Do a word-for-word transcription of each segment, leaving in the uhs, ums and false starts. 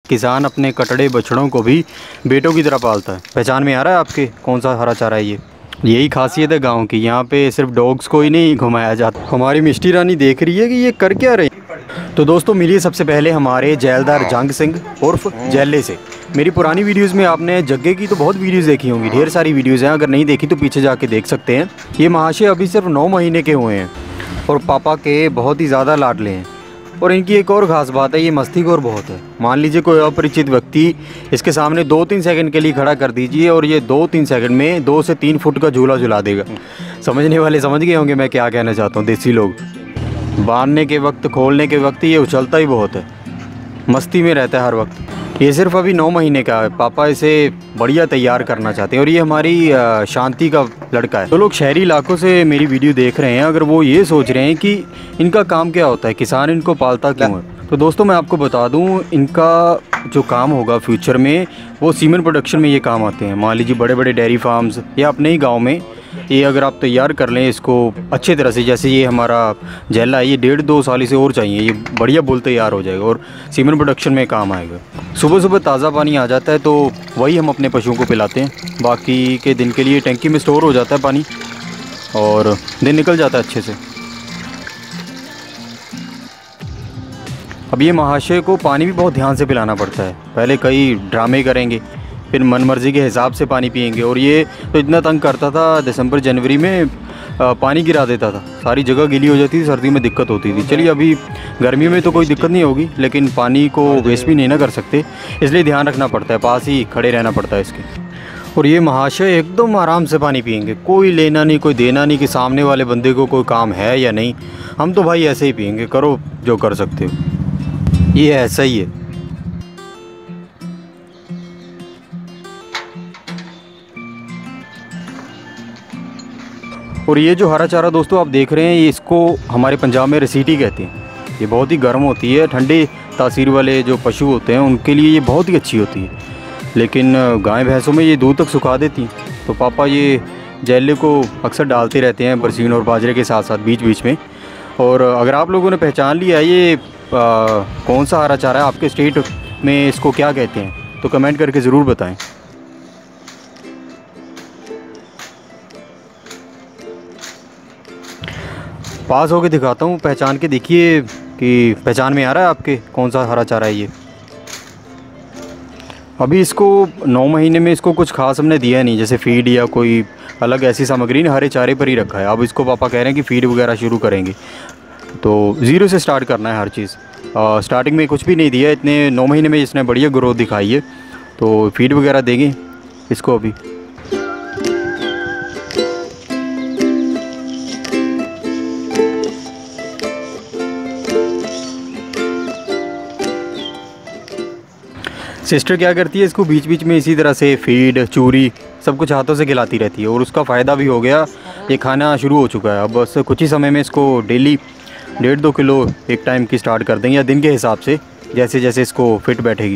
किसान अपने कटड़े बछड़ों को भी बेटों की तरह पालता है। पहचान में आ रहा है आपके कौन सा हरा चारा है ये? यही खासियत है गांव की, यहाँ पे सिर्फ डॉग्स को ही नहीं घुमाया जाता। हमारी मिष्टी रानी देख रही है कि ये कर क्या रहे हैं। तो दोस्तों मिलिए सबसे पहले हमारे जैलदार जंग सिंह उर्फ जैले से। मेरी पुरानी वीडियोस में आपने जग्गे की तो बहुत वीडियोस देखी होंगी, ढेर सारी वीडियोस हैं, अगर नहीं देखी तो पीछे जाके देख सकते हैं। ये महाशय अभी सिर्फ नौ महीने के हुए हैं और पापा के बहुत ही ज़्यादा लाडले हैं। और इनकी एक और ख़ास बात है, ये मस्तीखोर बहुत है। मान लीजिए कोई अपरिचित व्यक्ति इसके सामने दो तीन सेकंड के लिए खड़ा कर दीजिए और ये दो तीन सेकंड में दो से तीन फुट का झूला झुला देगा। समझने वाले समझ गए होंगे मैं क्या कहना चाहता हूँ। देसी लोग बांधने के वक्त, खोलने के वक्त ये उछलता ही बहुत है, मस्ती में रहता है हर वक्त। ये सिर्फ अभी नौ महीने का है। पापा इसे बढ़िया तैयार करना चाहते हैं और ये हमारी शांति का लड़का है। तो लोग शहरी इलाकों से मेरी वीडियो देख रहे हैं, अगर वो ये सोच रहे हैं कि इनका काम क्या होता है, किसान इनको पालता क्यों है, तो दोस्तों मैं आपको बता दूं, इनका जो काम होगा फ्यूचर में वो सीमेंट प्रोडक्शन में ये काम आते हैं। मान लीजिए बड़े बड़े डेयरी फार्म्स या अपने ही गाँव में ये अगर आप तैयार कर लें इसको अच्छे तरह से, जैसे ये हमारा जैला है, ये डेढ़ दो साल से और चाहिए, ये बढ़िया बुल तैयार हो जाएगा और सीमेंट प्रोडक्शन में काम आएगा। सुबह सुबह ताज़ा पानी आ जाता है तो वही हम अपने पशुओं को पिलाते हैं। बाकी के दिन के लिए टंकी में स्टोर हो जाता है पानी और दिन निकल जाता है अच्छे से। अब ये महाशय को पानी भी बहुत ध्यान से पिलाना पड़ता है। पहले कई ड्रामे करेंगे, फिर मनमर्जी के हिसाब से पानी पिएंगे। और ये तो इतना तंग करता था, दिसंबर जनवरी में पानी गिरा देता था, सारी जगह गीली हो जाती थी, सर्दी में दिक्कत होती थी। चलिए अभी गर्मियों में तो कोई दिक्कत नहीं होगी, लेकिन पानी को वेस्ट भी नहीं ना कर सकते, इसलिए ध्यान रखना पड़ता है, पास ही खड़े रहना पड़ता है इसके। और ये महाशय एकदम आराम से पानी पिएंगे, कोई लेना नहीं कोई देना नहीं कि सामने वाले बंदे को कोई काम है या नहीं, हम तो भाई ऐसे ही पिएंगे, करो जो कर सकते हो। ये ऐसा ही है। और ये जो हरा चारा दोस्तों आप देख रहे हैं, ये इसको हमारे पंजाब में रसीटी कहते हैं। ये बहुत ही गर्म होती है, ठंडे तासीर वाले जो पशु होते हैं उनके लिए ये बहुत ही अच्छी होती है, लेकिन गाय भैंसों में ये दूर तक सुखा देती हैं। तो पापा ये जैले को अक्सर डालते रहते हैं बरसीन और बाजरे के साथ साथ बीच बीच में। और अगर आप लोगों ने पहचान लिया ये आ, कौन सा हरा चारा है, आपके स्टेट में इसको क्या कहते हैं, तो कमेंट करके ज़रूर बताएं। पास होके दिखाता हूँ, पहचान के देखिए कि पहचान में आ रहा है आपके कौन सा हरा चारा है ये। अभी इसको नौ महीने में इसको कुछ खास हमने दिया नहीं, जैसे फीड या कोई अलग ऐसी सामग्री नहीं, हरे चारे पर ही रखा है। अब इसको पापा कह रहे हैं कि फ़ीड वगैरह शुरू करेंगे, तो ज़ीरो से स्टार्ट करना है हर चीज़। स्टार्टिंग में कुछ भी नहीं दिया, इतने नौ महीने में इसने बढ़िया ग्रोथ दिखाई है, तो फीड वगैरह देंगे इसको अभी। सिस्टर क्या करती है, इसको बीच बीच में इसी तरह से फीड, चूरी सब कुछ हाथों से खिलाती रहती है और उसका फ़ायदा भी हो गया, ये खाना शुरू हो चुका है। अब बस कुछ ही समय में इसको डेली डेढ़ दो किलो एक टाइम की स्टार्ट कर देंगे, या दिन के हिसाब से जैसे जैसे इसको फिट बैठेगी।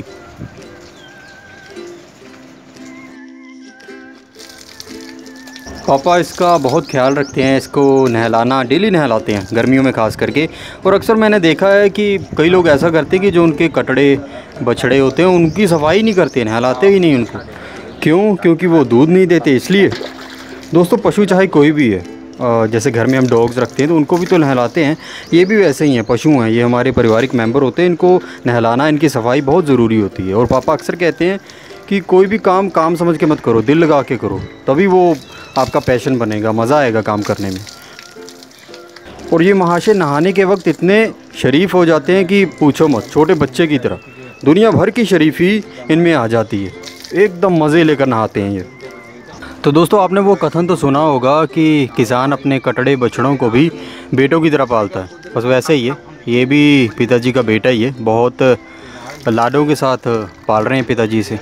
पापा इसका बहुत ख्याल रखते हैं, इसको नहलाना डेली नहलाते हैं गर्मियों में ख़ास करके। और अक्सर मैंने देखा है कि कई लोग ऐसा करते हैं कि जो उनके कटड़े बछड़े होते हैं उनकी सफाई नहीं करते, नहलाते ही नहीं उनको। क्यों? क्योंकि वो दूध नहीं देते, इसलिए। दोस्तों पशु चाहे कोई भी है, जैसे घर में हम डॉग्स रखते हैं तो उनको भी तो नहलाते हैं, ये भी वैसे ही हैं, पशु हैं, ये हमारे पारिवारिक मेंबर होते हैं, इनको नहलाना, इनकी सफाई बहुत ज़रूरी होती है। और पापा अक्सर कहते हैं कि कोई भी काम काम समझ के मत करो, दिल लगा के करो, तभी वो आपका पैशन बनेगा, मज़ा आएगा काम करने में। और ये महाशय नहाने के वक्त इतने शरीफ हो जाते हैं कि पूछो मत, छोटे बच्चे की तरह दुनिया भर की शरीफी इनमें आ जाती है, एकदम मज़े लेकर नहाते हैं ये। तो दोस्तों आपने वो कथन तो सुना होगा कि किसान अपने कटड़े बछड़ों को भी बेटों की तरह पालता है, बस वैसे ही है, ये भी पिताजी का बेटा ही है, बहुत लाडों के साथ पाल रहे हैं पिताजी से।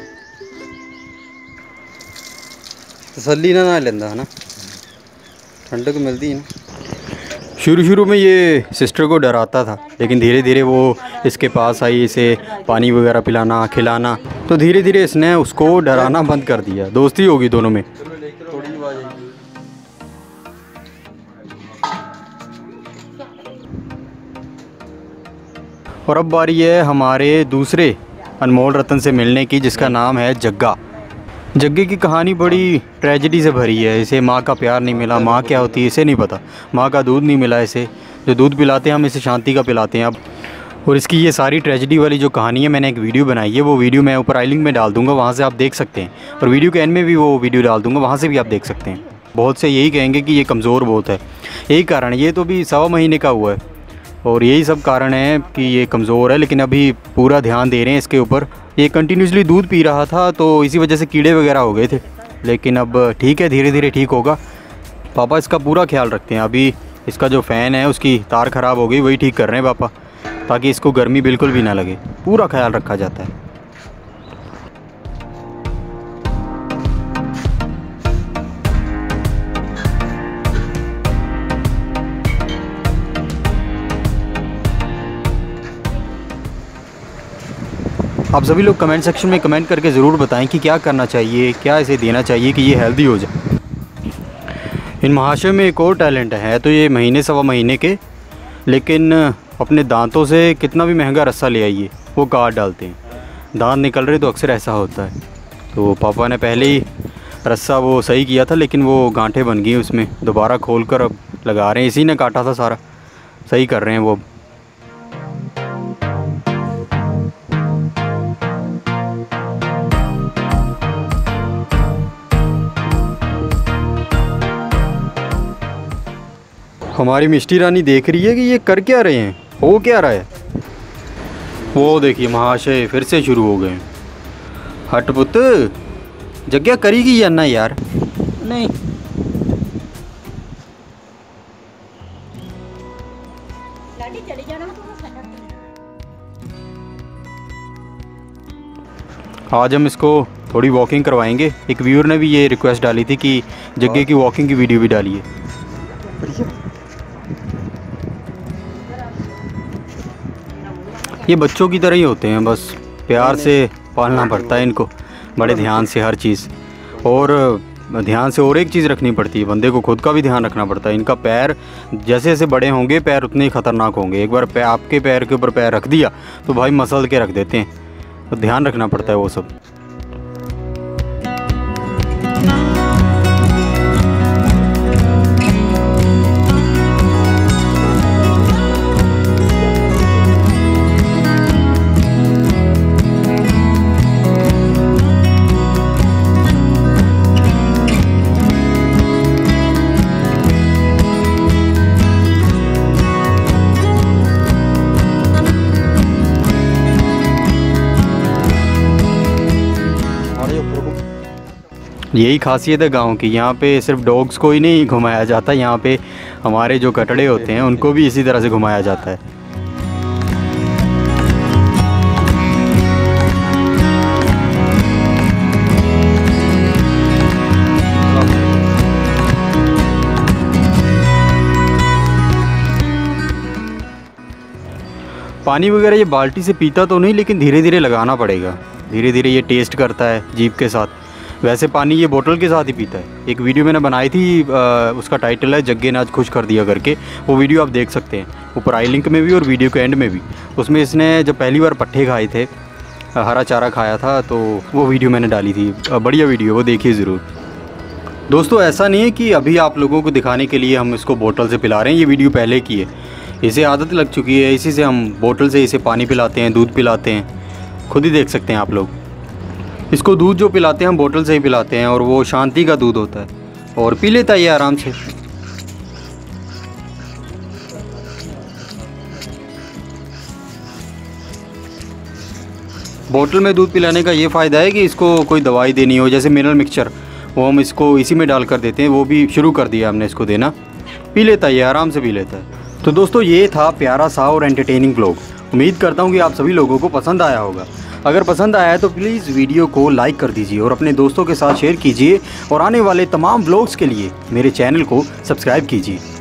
तसल्ली ना ना लेंदा है ना, ठंडक मिलती है ना। शुरू शुरू में ये सिस्टर को डराता था, लेकिन धीरे धीरे वो इसके पास आई, इसे पानी वगैरह पिलाना खिलाना, तो धीरे धीरे इसने उसको डराना बंद कर दिया, दोस्ती होगी दोनों में। और अब बारी है हमारे दूसरे अनमोल रतन से मिलने की, जिसका नाम है जग्गा। जग्गे की कहानी बड़ी ट्रेजेडी से भरी है। इसे माँ का प्यार नहीं मिला, माँ क्या होती है इसे नहीं पता, माँ का दूध नहीं मिला इसे, जो दूध पिलाते हैं हम इसे शांति का पिलाते हैं अब। और इसकी ये सारी ट्रेजेडी वाली जो कहानी है, मैंने एक वीडियो बनाई है, वो वीडियो मैं ऊपर आई लिंक में डाल दूँगा, वहाँ से आप देख सकते हैं। और वीडियो के एंड में भी वो वीडियो डाल दूँगा, वहाँ से भी आप देख सकते हैं। बहुत से यही कहेंगे कि ये कमज़ोर बहुत है, यही कारण, ये तो भी सवा महीने का हुआ है और यही सब कारण है कि ये कमज़ोर है। लेकिन अभी पूरा ध्यान दे रहे हैं इसके ऊपर। ये कंटिन्यूसली दूध पी रहा था तो इसी वजह से कीड़े वगैरह हो गए थे, लेकिन अब ठीक है, धीरे धीरे ठीक होगा। पापा इसका पूरा ख्याल रखते हैं। अभी इसका जो फ़ैन है उसकी तार ख़राब हो गई, वही ठीक कर रहे हैं पापा, ताकि इसको गर्मी बिल्कुल भी ना लगे। पूरा ख्याल रखा जाता है। आप सभी लोग कमेंट सेक्शन में कमेंट करके ज़रूर बताएं कि क्या करना चाहिए, क्या इसे देना चाहिए कि ये हेल्दी हो जाए। इन महाशय में एक और टैलेंट है, तो ये महीने सवा महीने के, लेकिन अपने दांतों से कितना भी महंगा रस्सा ले आइए वो काट डालते हैं। दांत निकल रहे तो अक्सर ऐसा होता है। तो पापा ने पहले ही रस्सा वो सही किया था, लेकिन वो गांठें बन गई उसमें, दोबारा खोल कर अब लगा रहे हैं। इसी ने काटा था सारा, सही कर रहे हैं वो। हमारी मिष्टी रानी देख रही है कि ये कर क्या रहे हैं, हो क्या रहा है। वो देखिए महाशय फिर से शुरू हो गए। हट पुत, जग्या करेगी या ना यार, नहीं आज हम इसको थोड़ी वॉकिंग करवाएंगे। एक व्यूअर ने भी ये रिक्वेस्ट डाली थी कि जग्गे की वॉकिंग की वीडियो भी डालिए। ये बच्चों की तरह ही होते हैं, बस प्यार से पालना पड़ता है इनको, बड़े ध्यान से हर चीज़। और ध्यान से और एक चीज़ रखनी पड़ती है, बंदे को खुद का भी ध्यान रखना पड़ता है। इनका पैर जैसे जैसे बड़े होंगे पैर उतने ही ख़तरनाक होंगे। एक बार पैर आपके पैर के ऊपर पैर रख दिया तो भाई मसल के रख देते हैं, तो ध्यान रखना पड़ता है वो सब। यही खासियत है गांव की। यहाँ पे सिर्फ डॉग्स को ही नहीं घुमाया जाता, यहाँ पे हमारे जो कटड़े होते हैं उनको भी इसी तरह से घुमाया जाता है। पानी वगैरह ये बाल्टी से पीता तो नहीं, लेकिन धीरे धीरे लगाना पड़ेगा, धीरे धीरे ये टेस्ट करता है जीभ के साथ। वैसे पानी ये बोतल के साथ ही पीता है। एक वीडियो मैंने बनाई थी, आ, उसका टाइटल है जग्गे ने आज खुश कर दिया करके, वो वीडियो आप देख सकते हैं ऊपर आई लिंक में भी और वीडियो के एंड में भी। उसमें इसने जब पहली बार पट्ठे खाए थे, हरा चारा खाया था, तो वो वीडियो मैंने डाली थी। बढ़िया वीडियो, वो देखिए ज़रूर। दोस्तों ऐसा नहीं है कि अभी आप लोगों को दिखाने के लिए हम इसको बोतल से पिला रहे हैं, ये वीडियो पहले की है, इसे आदत लग चुकी है, इसी से हम बोतल से इसे पानी पिलाते हैं, दूध पिलाते हैं, खुद ही देख सकते हैं आप लोग। इसको दूध जो पिलाते हैं हम बोतल से ही पिलाते हैं, और वो शांति का दूध होता है और पी लेता है ये आराम से। बोतल में दूध पिलाने का ये फ़ायदा है कि इसको कोई दवाई देनी हो, जैसे मिनरल मिक्सचर, वो हम इसको इसी में डाल कर देते हैं, वो भी शुरू कर दिया हमने इसको देना, पी लेता है ये आराम से पी लेता है। तो दोस्तों ये था प्यारा सा और एंटरटेनिंग व्लॉग। उम्मीद करता हूँ कि आप सभी लोगों को पसंद आया होगा। अगर पसंद आया है तो प्लीज़ वीडियो को लाइक कर दीजिए और अपने दोस्तों के साथ शेयर कीजिए, और आने वाले तमाम व्लॉग्स के लिए मेरे चैनल को सब्सक्राइब कीजिए।